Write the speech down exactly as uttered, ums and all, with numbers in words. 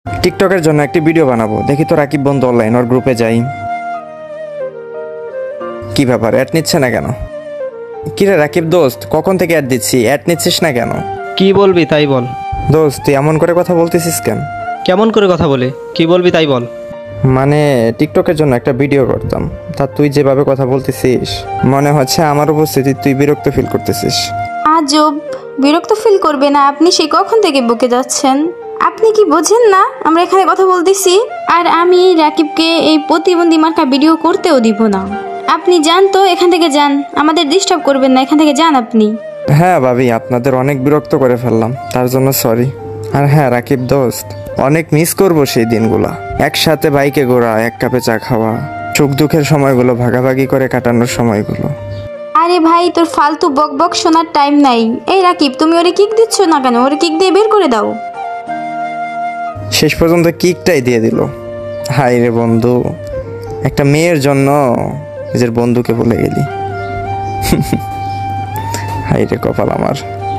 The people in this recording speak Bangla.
টিকটকের জন্য একটি ভিডিও বানাবো, দেখি তো রাকিব বন্ধু অনলাইন, ওর গ্রুপে যাই। কি ব্যাপার, অ্যাড নিচ্ছে না কেন? কিরে রাকিব দোস্ত, কখন থেকে অ্যাড দিচ্ছি, অ্যাড নিচ্ছিস না কেন? কি বলবি তাই বল। দোস্ত তুই এমন করে কথা বলতেছিস কেন? কেমন করে কথা বলে, কি বলবি তাই বল। মানে টিকটকের জন্য একটা ভিডিও করতাম, তা তুই যেভাবে কথা বলতেছিস মনে হচ্ছে আমার উপস্থিতি তুই বিরক্ত ফিল করতেছিস। আজব, বিরক্ত ফিল করবে না, আপনি সেই কখন থেকে বকে যাচ্ছেন। আপনি কি বোঝেন না আমরা এখানে কথা বলতেছি? আর আমি রাকিবকে এই প্রতিবন্ধী মার্কা ভিডিও করতেও দিব না। আপনি যান তো, এখান থেকে যান, আমাদের ডিস্টার্ব করবেন না, এখান থেকে যান আপনি। হ্যাঁ ভাবি, আপনাদের অনেক বিরক্ত করে ফেললাম, তার জন্য সরি। আর হ্যাঁ রাকিব দোস্ত, অনেক মিস করবো সেই দিনগুলা, একসাথে বাইকে ঘোরা, এক কাপে চা খাওয়া, সুখ দুঃখের সময়গুলো ভাগাভাগি করে কাটানোর সময়গুলো। আরে ভাই, তোর ফালতু বক বক শোনার টাইম নাই। এই রাকিব, তুমি ওরে কিক দিচ্ছ না কেন? ওরে কিক দিয়ে বের করে দাও। শেষ পর্যন্ত কিকটাই দিয়ে দিল। হাই রে বন্ধু, একটা মেয়ের জন্য নিজের বন্ধুকে ভুলে গেলি। হাই রে কপাল আমার।